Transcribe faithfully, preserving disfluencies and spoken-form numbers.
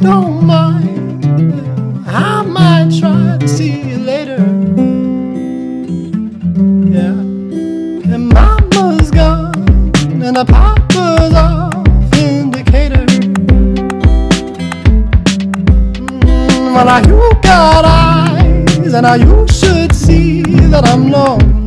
don't mind, I might try to see you later. Yeah, and mama's gone and the papa's off in Decatur. Mm, well, now you got eyes, and now you should see that I'm lonely.